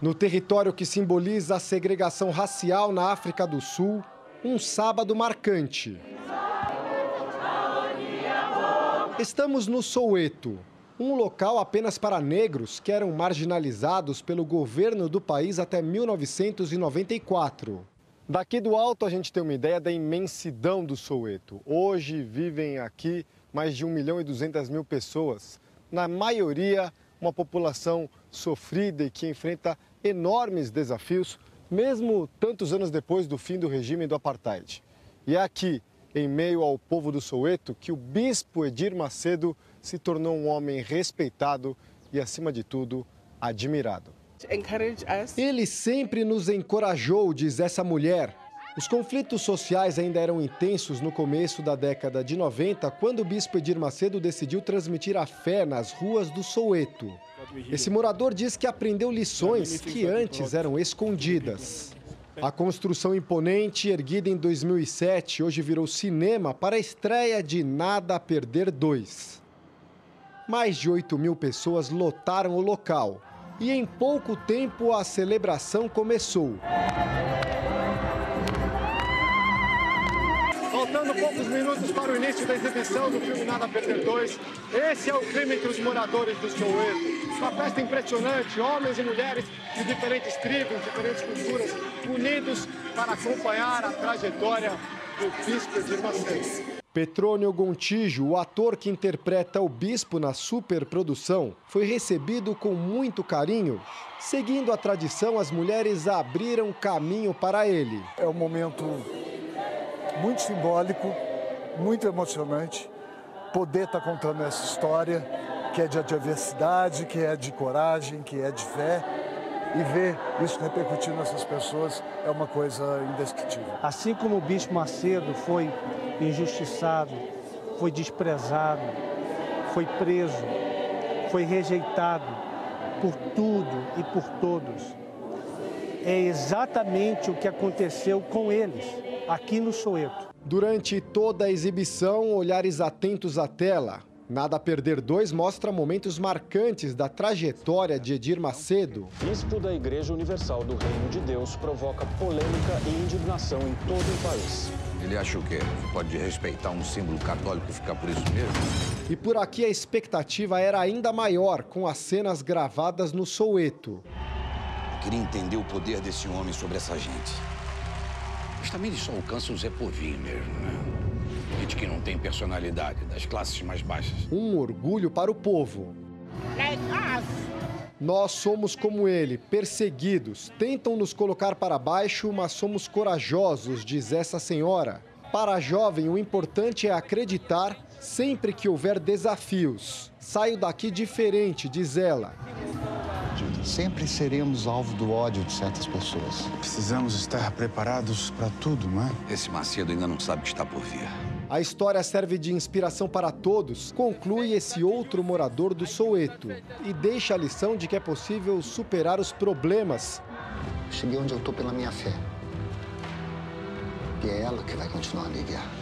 No território que simboliza a segregação racial na África do Sul, um sábado marcante. Estamos no Soweto, um local apenas para negros que eram marginalizados pelo governo do país até 1994. Daqui do alto a gente tem uma ideia da imensidão do Soweto. Hoje vivem aqui mais de 1.200.000 pessoas, na maioria uma população sofrida e que enfrenta enormes desafios, mesmo tantos anos depois do fim do regime do apartheid. E é aqui, em meio ao povo do Soweto, que o bispo Edir Macedo se tornou um homem respeitado e, acima de tudo, admirado. Ele sempre nos encorajou, diz essa mulher. Os conflitos sociais ainda eram intensos no começo da década de 90, quando o bispo Edir Macedo decidiu transmitir a fé nas ruas do Soweto. Esse morador diz que aprendeu lições que antes eram escondidas. A construção imponente, erguida em 2007, hoje virou cinema para a estreia de Nada a Perder 2. Mais de 8.000 pessoas lotaram o local e em pouco tempo a celebração começou. Faltando poucos minutos para o início da exibição do filme Nada a Perder 2, esse é o clima entre os moradores do Soweto. Uma festa impressionante, homens e mulheres de diferentes tribos, diferentes culturas, unidos para acompanhar a trajetória do bispo Edir Macedo. Petrônio Gontijo, o ator que interpreta o bispo na superprodução, foi recebido com muito carinho. Seguindo a tradição, as mulheres abriram caminho para ele. É um momento muito simbólico, muito emocionante, poder estar contando essa história, que é de adversidade, que é de coragem, que é de fé, e ver isso repercutir nessas pessoas é uma coisa indescritível. Assim como o bispo Macedo foi injustiçado, foi desprezado, foi preso, foi rejeitado por tudo e por todos, é exatamente o que aconteceu com eles, aqui no Soweto. Durante toda a exibição, olhares atentos à tela. Nada a Perder 2 mostra momentos marcantes da trajetória de Edir Macedo. O bispo da Igreja Universal do Reino de Deus provoca polêmica e indignação em todo o país. Ele acha o quê? Pode respeitar um símbolo católico e ficar por isso mesmo? E por aqui a expectativa era ainda maior, com as cenas gravadas no Soweto. Eu queria entender o poder desse homem sobre essa gente. Mas também ele só alcança o Zé Povinho mesmo, né? Gente que não tem personalidade, das classes mais baixas. Um orgulho para o povo. Nós somos como ele, perseguidos. Tentam nos colocar para baixo, mas somos corajosos, diz essa senhora. Para a jovem, o importante é acreditar sempre que houver desafios. Saio daqui diferente, diz ela. Sempre seremos alvo do ódio de certas pessoas. Precisamos estar preparados para tudo, não é? Esse Macedo ainda não sabe o que está por vir. A história serve de inspiração para todos, conclui esse outro morador do Soweto, e deixa a lição de que é possível superar os problemas. Cheguei onde eu estou pela minha fé. E é ela que vai continuar a me guiar.